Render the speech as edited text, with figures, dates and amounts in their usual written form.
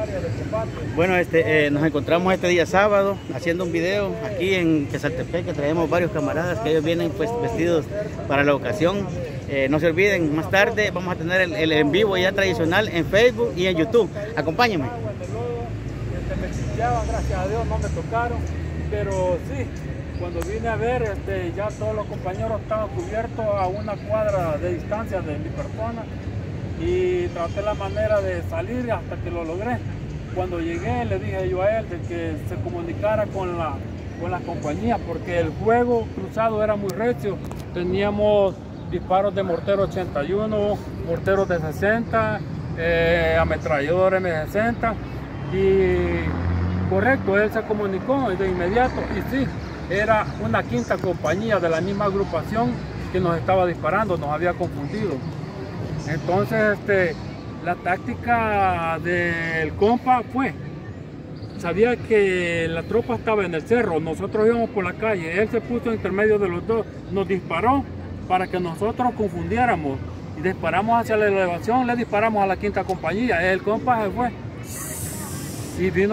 Bueno, nos encontramos este día sábado haciendo un video aquí en Quesaltepec, que traemos varios camaradas que ellos vienen pues vestidos para la ocasión. No se olviden, más tarde vamos a tener el en vivo ya tradicional en Facebook y en YouTube. Acompáñenme. Me chillaban, gracias a Dios no me tocaron, pero sí, cuando vine a ver, ya todos los compañeros estaban cubiertos a una cuadra de distancia de mi persona y traté la manera de salir hasta que lo logré. Cuando llegué le dije yo a él de que se comunicara con la compañía porque el fuego cruzado era muy recio. Teníamos disparos de mortero 81, morteros de 60, ametrallador M60 y correcto, él se comunicó de inmediato y sí, era una quinta compañía de la misma agrupación que nos estaba disparando, nos había confundido. Entonces la táctica del compa fue, sabía que la tropa estaba en el cerro, nosotros íbamos por la calle, él se puso en intermedio de los dos, nos disparó para que nosotros confundiéramos y disparamos hacia la elevación, le disparamos a la quinta compañía, el compa se fue y vino